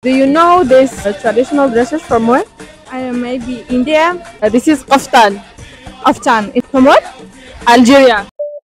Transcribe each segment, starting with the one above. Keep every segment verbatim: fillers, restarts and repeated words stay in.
Do you know this uh, traditional dresses from where? Uh, maybe India. Uh, this is kaftan. Afghan. It's From what? Algeria.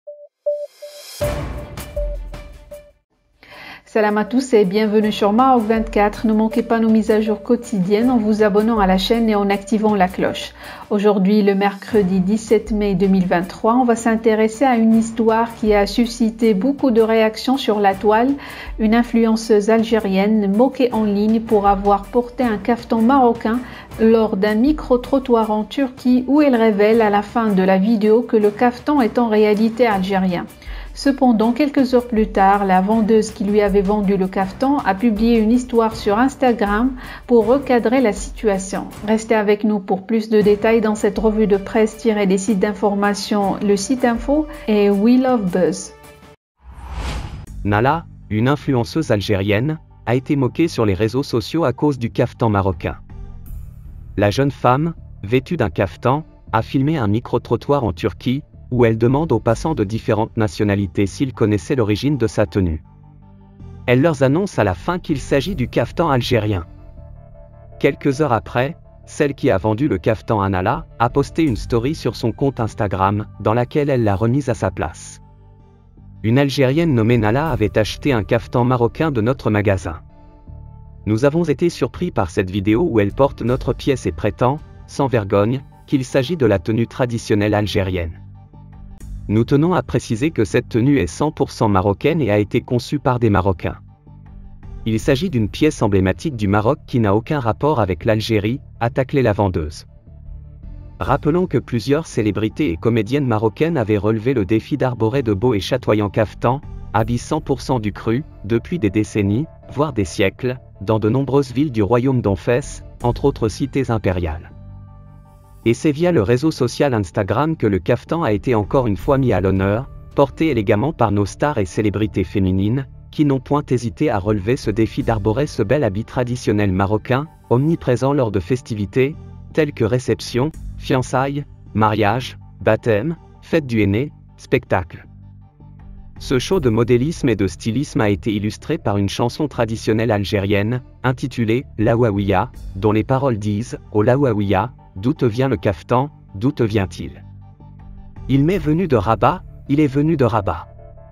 Salam à tous et bienvenue sur Maroc vingt-quatre. Ne manquez pas nos mises à jour quotidiennes en vous abonnant à la chaîne et en activant la cloche. Aujourd'hui, le mercredi dix-sept mai deux mille vingt-trois, on va s'intéresser à une histoire qui a suscité beaucoup de réactions sur la toile. Une influenceuse algérienne moquée en ligne pour avoir porté un caftan marocain lors d'un micro-trottoir en Turquie où elle révèle à la fin de la vidéo que le caftan est en réalité algérien. Cependant, quelques heures plus tard, la vendeuse qui lui avait vendu le caftan a publié une histoire sur Instagram pour recadrer la situation. Restez avec nous pour plus de détails dans cette revue de presse tirée des sites d'information Le Site Info et We Love Buzz. Nala, une influenceuse algérienne, a été moquée sur les réseaux sociaux à cause du caftan marocain. La jeune femme, vêtue d'un caftan, a filmé un micro-trottoir en Turquie, où elle demande aux passants de différentes nationalités s'ils connaissaient l'origine de sa tenue. Elle leur annonce à la fin qu'il s'agit du caftan algérien. Quelques heures après, celle qui a vendu le caftan à Nala a posté une story sur son compte Instagram, dans laquelle elle l'a remise à sa place. Une Algérienne nommée Nala avait acheté un caftan marocain de notre magasin. Nous avons été surpris par cette vidéo où elle porte notre pièce et prétend, sans vergogne, qu'il s'agit de la tenue traditionnelle algérienne. Nous tenons à préciser que cette tenue est cent pour cent marocaine et a été conçue par des Marocains. Il s'agit d'une pièce emblématique du Maroc qui n'a aucun rapport avec l'Algérie, a taclé la vendeuse. Rappelons que plusieurs célébrités et comédiennes marocaines avaient relevé le défi d'arborer de beaux et chatoyants caftans, habits cent pour cent du cru, depuis des décennies, voire des siècles, dans de nombreuses villes du royaume d'Onfès, entre autres cités impériales. Et c'est via le réseau social Instagram que le caftan a été encore une fois mis à l'honneur, porté élégamment par nos stars et célébrités féminines, qui n'ont point hésité à relever ce défi d'arborer ce bel habit traditionnel marocain, omniprésent lors de festivités, telles que réceptions, fiançailles, mariages, baptêmes, fêtes du henné, spectacles. Ce show de modélisme et de stylisme a été illustré par une chanson traditionnelle algérienne, intitulée « Lawaouia », dont les paroles disent « Oh Lawaouia, d'où te vient le caftan, d'où te vient-il? Il m'est venu de Rabat, il est venu de Rabat. »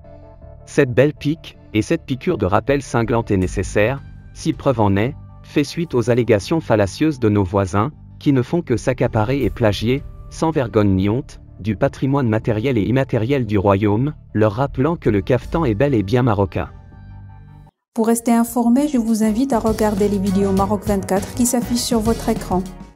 Cette belle pique, et cette piqûre de rappel cinglante est nécessaire, si preuve en est, fait suite aux allégations fallacieuses de nos voisins, qui ne font que s'accaparer et plagier, sans vergogne ni honte, du patrimoine matériel et immatériel du royaume, leur rappelant que le caftan est bel et bien marocain. Pour rester informé, je vous invite à regarder les vidéos Maroc vingt-quatre qui s'affichent sur votre écran.